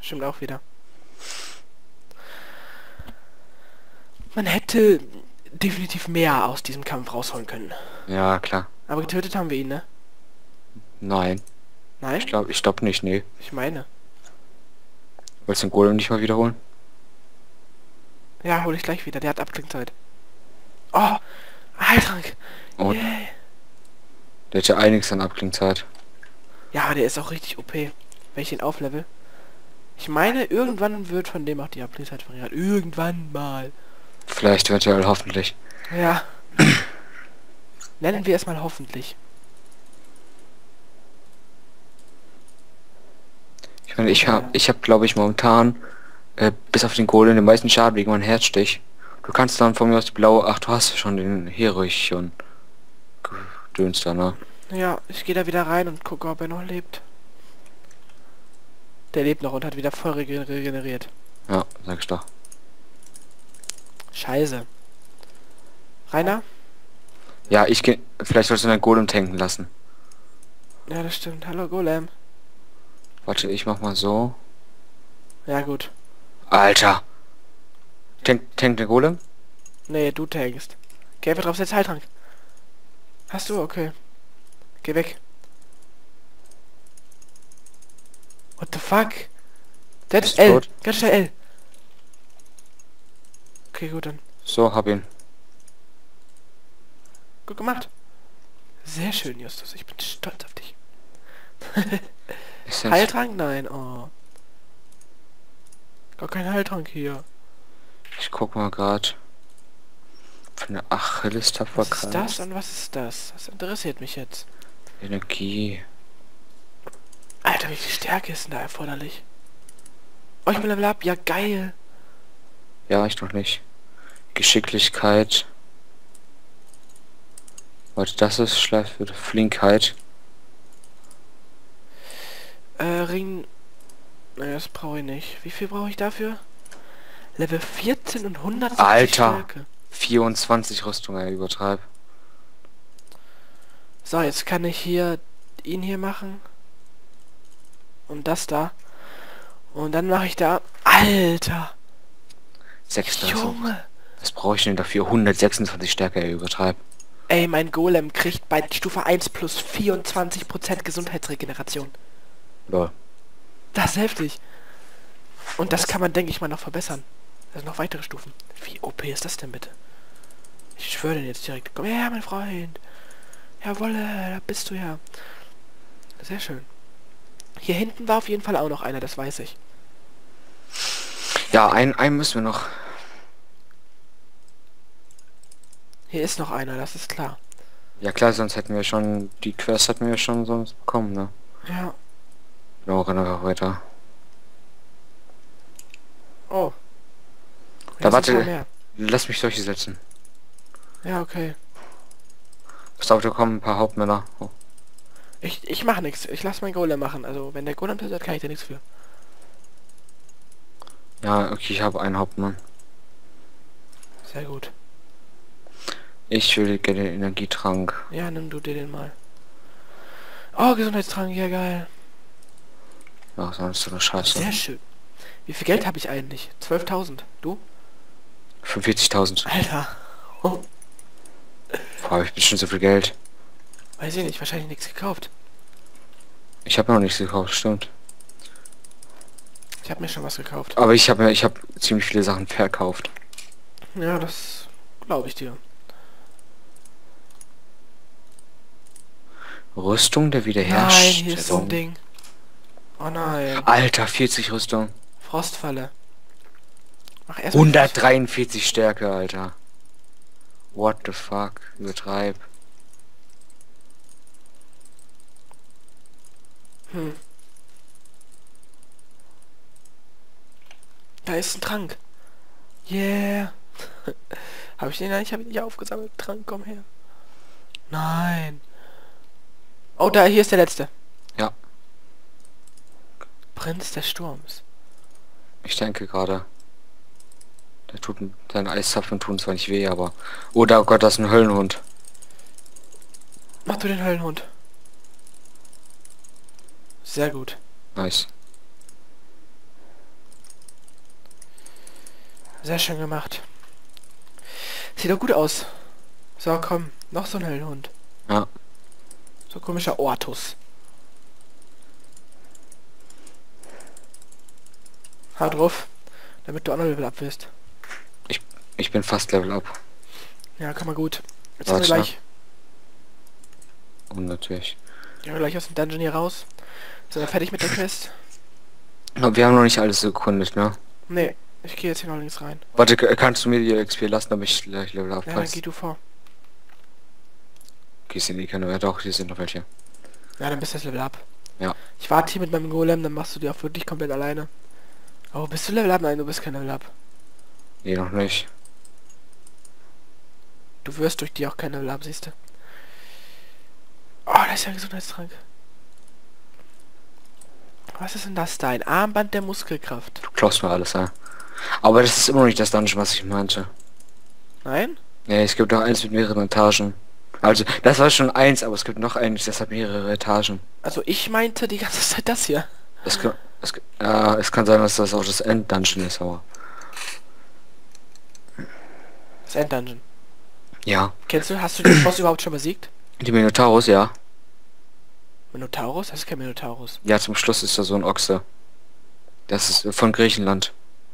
Stimmt auch wieder. Man hätte definitiv mehr aus diesem Kampf rausholen können. Ja, klar. Aber getötet haben wir ihn, ne? Nein. Nein? Ich glaube nicht, nee. Ich meine. Wolltest du den Golem nicht mal wiederholen? Ja, hol ich gleich wieder. Der hat Abklingzeit. Oh! Heiltrank! Und Yeah. der hat ja einiges an Abklingzeit. Ja, aber der ist auch richtig OP. Wenn ich ihn auflevel. Ich meine, irgendwann wird von dem auch die Abklingzeit verringert. Irgendwann mal. Vielleicht eventuell, hoffentlich. Ja. Nennen wir es mal hoffentlich. Ich meine, ich hab glaube ich momentan bis auf den Golem den meisten Schaden wegen meinem Herzstich. Du kannst dann von mir aus die blaue, ach du hast schon den Heroich schon gedönst da, ne? Ja, ich gehe da wieder rein und gucke, ob er noch lebt. Der lebt noch und hat wieder voll regeneriert. Ja, sag ich doch. Scheiße. Rainer? Ja, ich gehe. Vielleicht sollst du deinen Golem tanken lassen. Ja, das stimmt. Hallo, Golem. Warte, ich mach mal so. Ja, gut. Alter! Tank der Golem? Nee, du tankst. Geh einfach drauf, setz Heiltrank. Hast du? Okay. Geh weg. What the fuck? Setz Ist L. tot. Ganz schnell L. Okay, gut dann. So, hab ihn. Gut gemacht. Sehr schön, Justus. Ich bin stolz auf dich. Ist jetzt, Heiltrank? Nein. Oh. Gar kein Heiltrank hier. ich guck mal grad. Von der Was ist Achilles-Tapferkeit. das und was ist das? Das interessiert mich jetzt. Energie. Alter, wie viel Stärke ist denn da erforderlich? Oh, ich bin Level Up. Ja, geil. Ja, ich noch nicht. Geschicklichkeit. Warte, das ist Schleifwürde. Flinkheit. Ring... Naja, das brauche ich nicht. Wie viel brauche ich dafür? Level 14 und 170 Alter. Stärke. 24 Rüstung, übertreib. So, jetzt kann ich hier ihn hier machen. Und das da. Und dann mache ich da... Alter! 6000. Junge! Was brauche ich denn dafür? 126 Stärke, übertreib. Ey, mein Golem kriegt bei Stufe 1 plus 24% Gesundheitsregeneration. Lol. Das ist heftig. Und das kann man, denke ich mal, noch verbessern. Also noch weitere Stufen. Wie OP ist das denn bitte? Ich schwöre den jetzt direkt. Komm her, mein Freund. Jawolle, da bist du ja. Sehr schön. Hier hinten war auf jeden Fall auch noch einer, das weiß ich. Ja, einen müssen wir noch. Hier ist noch einer, das ist klar. Ja klar, sonst hätten wir schon, die Quest hätten wir schon sonst bekommen, ne? Ja. Ja, renn einfach weiter. Oh. Da Hier ist ein paar warte, mehr. lass mich solche setzen. Ja, okay. Pass auf, da kommen ein paar Hauptmänner. Oh. Ich mache nichts. Ich lasse meinen Golem machen. Also, wenn der Golem tötet, kann ich da nichts für. Ja, okay, ich habe einen Hauptmann. Sehr gut. Ich will gerne den Energietrank. Ja, nimm du dir den mal. Oh, Gesundheitstrank, ja geil. Ja, sonst so eine Scheiße. Sehr schön. Wie viel Geld habe ich eigentlich? 12.000. Du? 45.000. Alter. Oh. Boah, hab ich bestimmt so viel Geld. Weiß ich nicht, wahrscheinlich nichts gekauft. Ich habe noch nichts gekauft, stimmt. Ich habe mir schon was gekauft. Aber ich habe ziemlich viele Sachen verkauft. Ja, das glaube ich dir. Rüstung der Nein, Wiederherstellung. hier ist so ein Ding. Oh nein. Alter, 40 Rüstung. Frostfalle. Mach erst mal 143 Stärke, Alter. What the fuck? Übertreib. Da ist ein Trank. Yeah. Habe ich den eigentlich? Habe ich nicht aufgesammelt? Trank, komm her. Nein. Oh, da, hier ist der letzte. Ja, Prinz des Sturms. ich denke gerade. Der tut seine Eiszapfen tun zwar nicht weh, aber. Oder oh Gott, das ist ein Höllenhund. Mach du den Höllenhund. Sehr gut. Nice. Sehr schön gemacht. Sieht doch gut aus. So, komm. Noch so ein Höllenhund. Ja. So komischer Ortus. Hau drauf. Damit du auch noch Level up wirst. Ich bin fast Level up. Ja, kann man gut. Jetzt sind wir Warte. gleich. Und natürlich. Gehen wir gleich aus dem Dungeon hier raus. Sind wir fertig mit der Quest? Aber wir haben noch nicht alles erkundet, ne? Nee. Ich gehe jetzt hier noch links rein. Warte, kannst du mir die XP lassen, damit ich gleich Level up Ja, falls- dann geh du vor. Okay, sind die keine. Ja doch, hier sind noch welche. Ja, dann bist du jetzt Level up. Ja. Ich warte hier mit meinem Golem, dann machst du die auch wirklich komplett alleine. Oh, bist du Level up? Nein, du bist kein Level up. Nee, noch nicht. Du wirst durch die auch kein Level up, siehst du. Oh, da ist ja ein Gesundheitstrank. Was ist denn das da? Ein Armband der Muskelkraft. Du klaust mir alles, ja. Aber das ist immer noch nicht das Dungeon, was ich meinte. Nein? Ja, es gibt noch eins mit mehreren Etagen. Also, das war schon eins, aber es gibt noch eins, das hat mehrere Etagen. Also ich meinte die ganze Zeit das hier. Es kann sein, dass das auch das End-Dungeon ist, aber... Das Enddungeon. Ja. Kennst du, hast du den Boss überhaupt schon besiegt? Die Minotaurus, ja. Minotaurus? Das ist kein Minotaurus. Ja, zum Schluss ist da so ein Ochse. Das ist von Griechenland.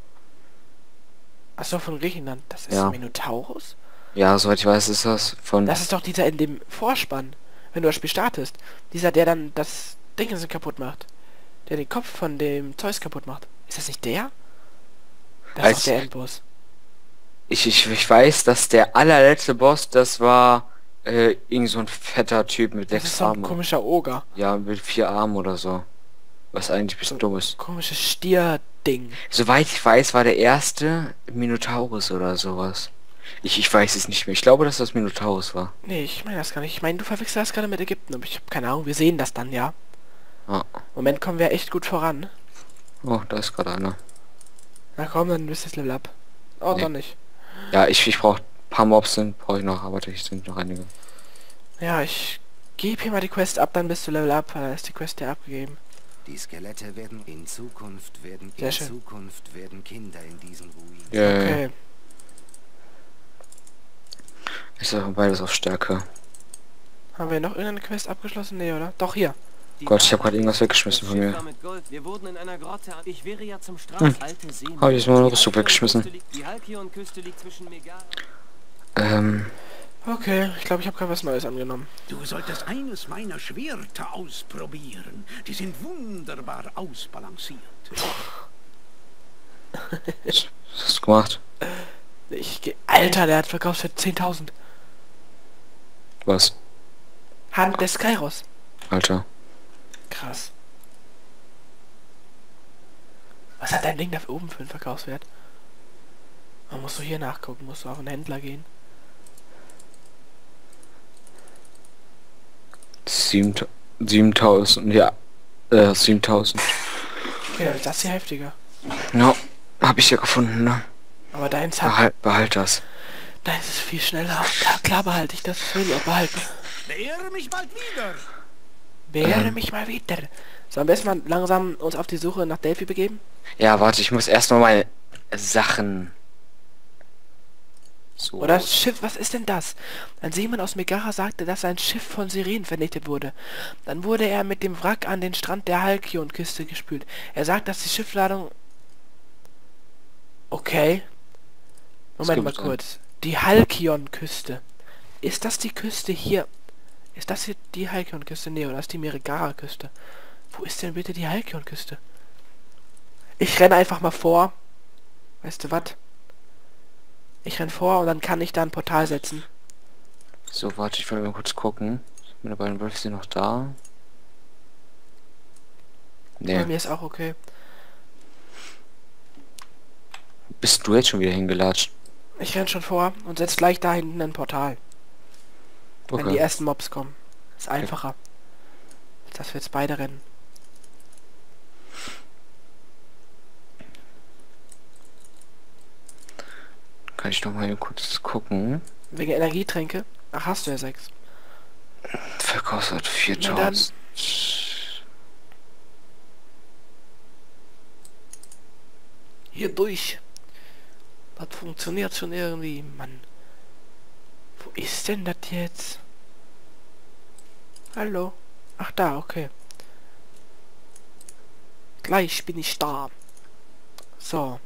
Achso, von Griechenland. Das ist Ja. Minotaurus? Ja, soweit ich weiß, ist das von... Das ist doch dieser in dem Vorspann, wenn du das Spiel startest. Dieser, der dann das Ding so kaputt macht. Der den Kopf von dem Zeus kaputt macht. Ist das nicht der? Das ist Als- doch der Endboss. Ich weiß, dass der allerletzte Boss, das war irgend so ein fetter Typ mit Das 6 ist so ein Armen. komischer Oger. Ja, mit 4 Armen oder so. Was eigentlich ein bisschen dumm ist. Komisches Stierding. Soweit ich weiß, war der erste Minotaurus oder sowas. Ich weiß es nicht mehr. Ich glaube, dass das Minotaurus war. Nee, ich meine das gar nicht. Ich meine, du verwechselst das gerade mit Ägypten. Aber ich habe keine Ahnung. Wir sehen das dann, ja. Ah. Moment kommen wir echt gut voran. Oh, da ist gerade einer. Na komm, dann bist du jetzt Level up. Oh, Nee. doch nicht. Ja, ich brauche ein paar Mobs brauche ich noch, aber ich sind noch einige. Ja, ich gebe hier mal die Quest ab, dann bist du Level up. Da ist die Quest ja abgegeben. Die Skelette werden in Zukunft Sehr schön. Kinder in diesen Ruinen. Okay. Ich sage beides auf Stärke. Haben wir noch irgendeine Quest abgeschlossen? Nee, oder? Doch, hier. Gott, ich habe gerade irgendwas weggeschmissen von mir. Wir wurden in einer Grotte. Ich wäre ja zum Strand. Alte Seen. Habe ich jetzt mal eine Rüstung weggeschmissen. Die Halkion-Küste liegt zwischen Megara. Okay, ich glaube, ich habe gerade was Neues angenommen. Du solltest eines meiner Schwerter ausprobieren. Die sind wunderbar ausbalanciert. Was hast du gemacht? Alter, der hat verkauft für 10.000. Was? Hand des Kairos. Alter. Krass. Was hat dein Ding da oben für einen Verkaufswert? Man muss so hier nachgucken, musst du auf einen Händler gehen. 7000, ja. 7000. Okay, dann ist das hier heftiger. Ja, habe ich ja gefunden, ne? Aber deins hat... Behalt das. Deins ist viel schneller. Ja, klar behalte ich das. Will ich auch behalten. Beehre mich bald wieder. Beehre mich mal wieder. Sollen wir erstmal langsam uns auf die Suche nach Delphi begeben? Ja, warte, ich muss erstmal meine Sachen... So. Oder das Schiff, was ist denn das? Ein Seemann aus Megara sagte, dass ein Schiff von Sirenen vernichtet wurde. Dann wurde er mit dem Wrack an den Strand der Halkion-Küste gespült. Er sagt, dass die Schiffladung... Okay. Moment mal gibt kurz. Die Halkion-Küste. Ist das die Küste hier? Ist das hier die Halkion-Küste? Nee, oder ist die Megara-Küste? Wo ist denn bitte die Halkion-Küste? Ich renne einfach mal vor. Weißt du was? Ich renn vor und dann kann ich da ein Portal setzen. So, warte, ich will mal kurz gucken. Meine beiden Wölfe sind noch da. Bei Nee. mir ist auch okay. Bist du jetzt schon wieder hingelatscht? Ich renn schon vor und setz gleich da hinten ein Portal. Wenn die Okay. ersten Mobs kommen. Ist einfacher. Als dass wir jetzt beide rennen. Kann ich noch mal hier kurz gucken. Wegen Energietränke. Ach, hast du ja 6. Verkostet Na dann. 4000. Hier durch. Das funktioniert schon irgendwie, Mann. Wo ist denn das jetzt? Hallo? Ach, da, okay. Gleich bin ich da. So.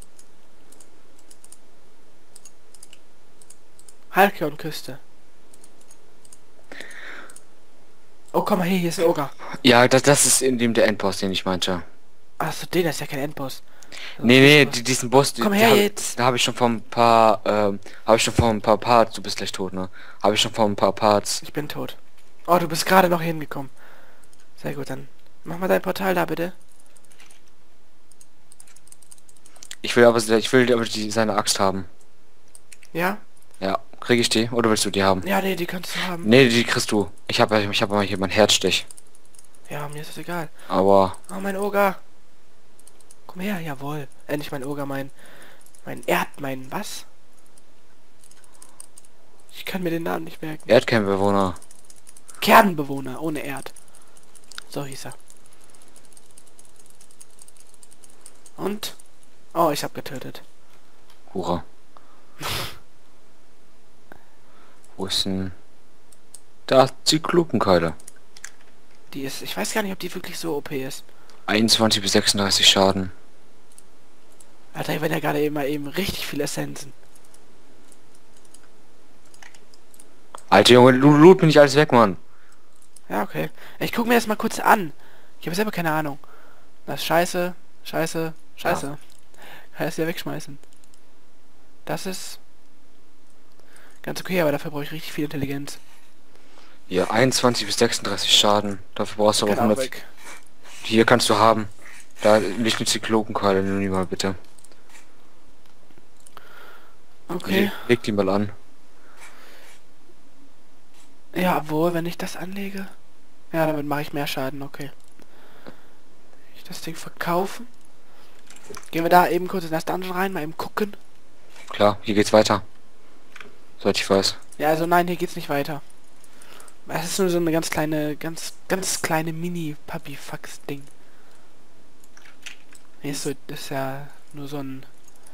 Halcyon-Küste. Oh, komm mal her, hier ist ein Ogre. Ja, das ist in dem der Endboss, den ich meinte. Achso, den ist ja kein Endboss. Das Nee, ist was. diesen Boss, Komm her jetzt. da habe ich schon vor ein paar, habe ich schon vor ein paar Parts, du bist gleich tot, ne? Habe ich schon vor ein paar Parts. Ich bin tot. Oh, du bist gerade noch hingekommen. Sehr gut, dann mach mal dein Portal da, bitte. Ich will aber seine Axt haben. Ja? Ja, kriege ich die? Oder willst du die haben? Ja, nee, die kannst du haben. Nee, die kriegst du. Ich habe mal hier meinen Herzstich. Ja, mir ist das egal. Aber Oh, mein Ogre. Komm her, jawohl. Endlich mein Ogre, mein was? Ich kann mir den Namen nicht merken. Erdkernbewohner. Kernbewohner, ohne Erd. So hieß er. Und? Oh, ich hab getötet. Hurra. Wo ist denn... Da, Zyklopenkeule. Die ist, ich weiß gar nicht, ob die wirklich so OP ist. 21 bis 36 Schaden. Alter, wenn ja gerade eben richtig viele Essenzen. Alter Junge, du loot mir nicht alles weg, Mann. Ja, okay. Ich guck mir das mal kurz an. Ich habe selber keine Ahnung. Das ist scheiße. Kann das ja wegschmeißen. Das ist ganz okay, aber dafür brauche ich richtig viel Intelligenz. Hier, 21 bis 36 Schaden. Dafür brauchst du aber Kann auch 100... weg. Hier kannst du haben. Da nicht eine Zyklopenkeule, nimm die mal bitte. Okay. Leg die mal an. Ja, obwohl, wenn ich das anlege... Ja, damit mache ich mehr Schaden, okay. Ich das Ding verkaufen. Gehen wir da eben kurz in das Dungeon rein, mal eben gucken. Klar, hier geht's weiter. Soweit ich weiß. Ja, also nein, hier geht's nicht weiter. Es ist nur so eine ganz kleine Mini-Puppy-Fax-Ding. Hier ist so, das ist ja nur so ein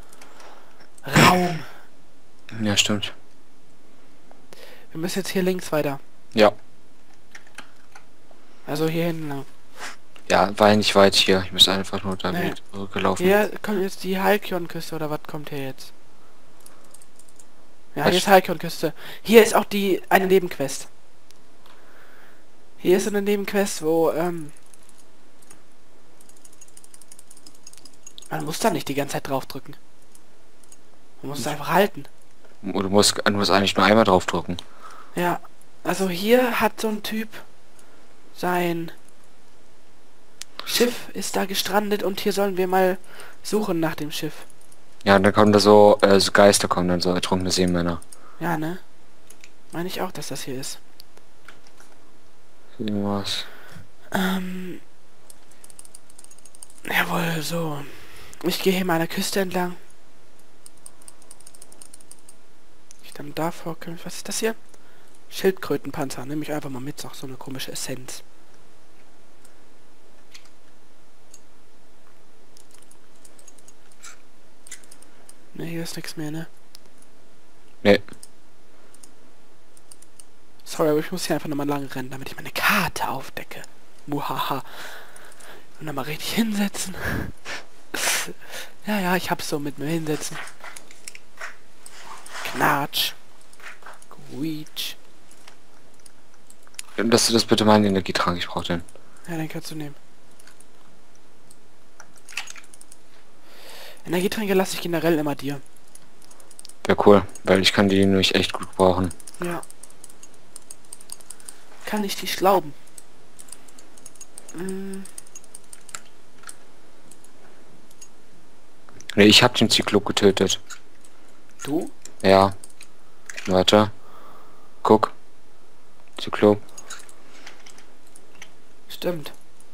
Raum. Ja, stimmt. Wir müssen jetzt hier links weiter. Ja. Also hier hinten lang. Ja, war ja nicht weit hier. Ich muss einfach nur da Nee. gelaufen. Hier kommt jetzt die Halcyon-Küste, oder was kommt hier jetzt? Ja, Was? hier ist Halcyon-Küste. Hier ist auch eine Nebenquest. Hier ist eine Nebenquest, wo, man muss da nicht die ganze Zeit draufdrücken. Man muss es einfach halten. Du musst eigentlich nur einmal draufdrücken. Ja, also hier hat so ein Typ sein Schiff ist da gestrandet und hier sollen wir mal suchen nach dem Schiff. Ja, und dann kommen da so Geister, kommen dann so ertrunkene Seemänner. Ja, ne? Meine ich auch, dass das hier ist. Irgendwas. Jawohl, so. Ich gehe hier mal an der Küste entlang. Ich dann davor, was ist das hier? Schildkrötenpanzer, nehme ich einfach mal mit, so eine komische Essenz. Ne, hier ist nichts mehr, ne? Nee. Sorry, aber ich muss hier einfach nochmal lang rennen, damit ich meine Karte aufdecke. Muhaha. Und dann mal richtig hinsetzen. Ja, ich hab's so mit mir hinsetzen. Knatsch. Quietsch. Dass du das bitte mal in den Energietrank, ich brauch den. Ja, den kannst du nehmen. Energietränke lasse ich generell immer dir. Wäre cool, weil ich kann die nämlich echt gut brauchen. Ja. Kann ich dich glauben. Nee, ich hab den Zyklop getötet. Du? Ja. Warte. Guck. Zyklop. Stimmt.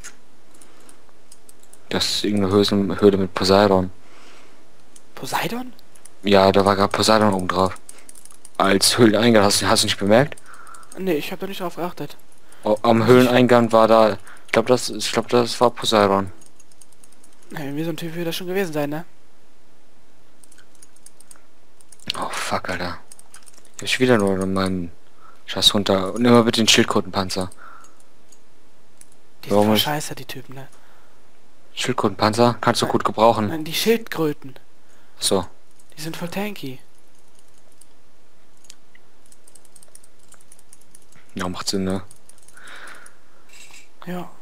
Das ist irgendeine Höhle mit Poseidon. Poseidon? Ja, da war gerade Poseidon oben drauf. Als Höhleneingang, hast du nicht bemerkt? Nee, ich habe da nicht drauf geachtet. Am Höhleneingang war da, ich glaube das war Poseidon. Ja, irgendwie so ein Typ wird das schon gewesen sein, ne? fuck, Alter. Ich hab wieder nur meinen Scheiß runter. Und immer bitte den Schildkrötenpanzer. Die sind Warum voll ist- scheiße, die Typen, ne? Schildkrötenpanzer kannst du gut gebrauchen. Nein, die Schildkröten. So. Die sind voll tanky. Ja, macht Sinn, ne? Ja.